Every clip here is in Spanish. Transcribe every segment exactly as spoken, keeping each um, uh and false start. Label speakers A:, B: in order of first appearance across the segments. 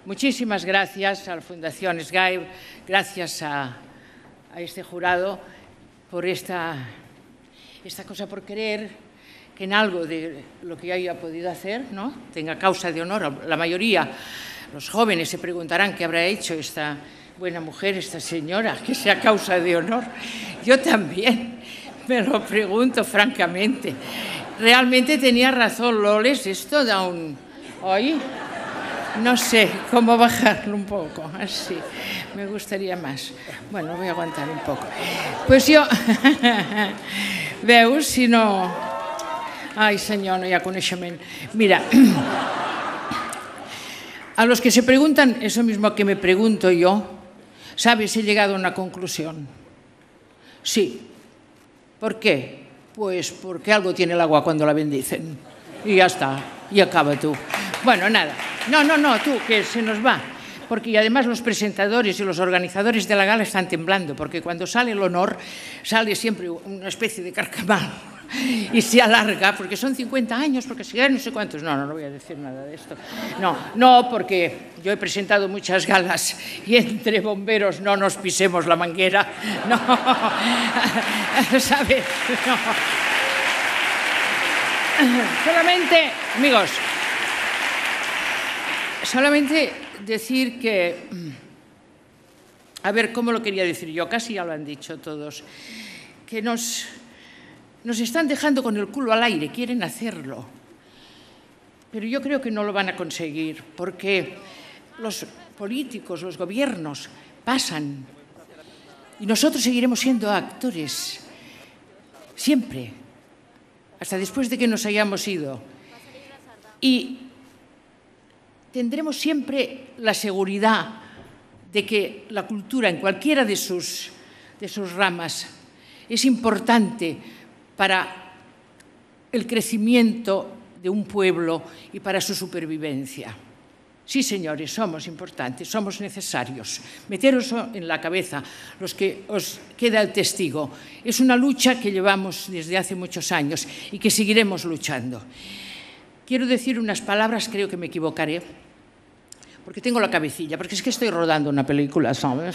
A: muchísimas gracias a la Fundación SGAE, gracias a, a este jurado por esta, esta cosa, por querer que en algo de lo que yo haya podido hacer, ¿no?, tenga causa de honor. La mayoría, los jóvenes, se preguntarán qué habrá hecho esta buena mujer, esta señora, que sea causa de honor. Yo también me lo pregunto francamente. Realmente tenía razón Loles, esto da un... ¿Oí? No sé cómo bajarlo un poco, así. Me gustaría más. Bueno, voy a aguantar un poco. Pues yo... Veus, si no... Ai, senyor, no hi ha coneixement. Mira, a los que se preguntan eso mismo que me pregunto yo, ¿sabes? He llegado a una conclusión. Sí. ¿Por qué? Pues porque algo tiene el agua cuando la bendicen. Y ya está. Y acaba tú. Bueno, nada. No, no, no, tú, que se nos va. Porque y además los presentadores y los organizadores de la gala están temblando, porque cuando sale el honor, sale siempre una especie de carcamal. Y se alarga, porque son cincuenta años, porque si no sé cuántos. No, no, no voy a decir nada de esto. No, no, porque yo he presentado muchas galas y entre bomberos no nos pisemos la manguera. No, ¿sabes? No. Solamente, amigos, solamente decir que, a ver, ¿cómo lo quería decir yo? Casi ya lo han dicho todos, que nos... Nos están dejando con el culo al aire, quieren hacerlo. Pero yo creo que no lo van a conseguir, porque los políticos, los gobiernos, pasan. Y nosotros seguiremos siendo actores, siempre, hasta después de que nos hayamos ido. Y tendremos siempre la seguridad de que la cultura, en cualquiera de sus, de sus ramas, es importante para el crecimiento de un pueblo y para su supervivencia. Sí, señores, somos importantes, somos necesarios. Meteros en la cabeza, los que os queda el testigo. Es una lucha que llevamos desde hace muchos años y que seguiremos luchando. Quiero decir unas palabras, creo que me equivocaré, porque tengo la cabecilla, porque es que estoy rodando una película, ¿sabes?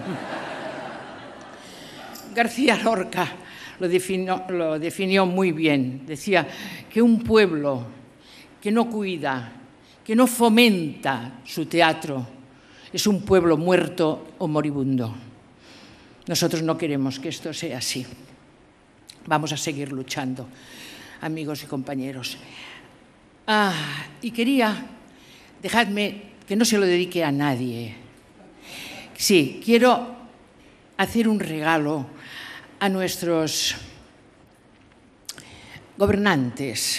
A: García Lorca Lo definió, lo definió muy bien. Decía que un pueblo que no cuida, que no fomenta su teatro, es un pueblo muerto o moribundo. Nosotros no queremos que esto sea así. Vamos a seguir luchando, amigos y compañeros. Ah, y quería, dejadme que no se lo dedique a nadie. Sí, quiero hacer un regalo a nuestros gobernantes,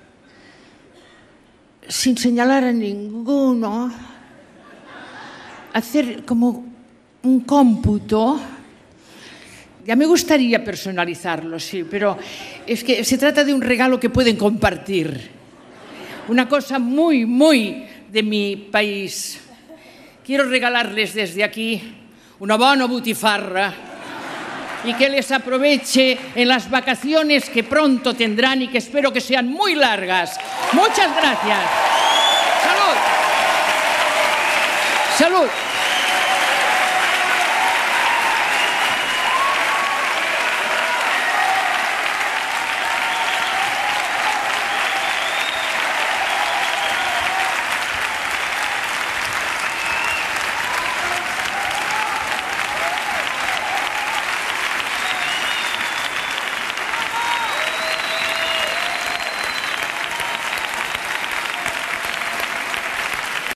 A: sin señalar a ninguno, hacer como un cómputo. Ya me gustaría personalizarlo, sí, pero es que se trata de un regalo que pueden compartir. Una cosa muy, muy de mi país. Quiero regalarles desde aquí una bona botifarra y que les aproveche en las vacaciones que pronto tendrán y que espero que sean muy largas. Muchas gracias. ¡Salud! ¡Salud!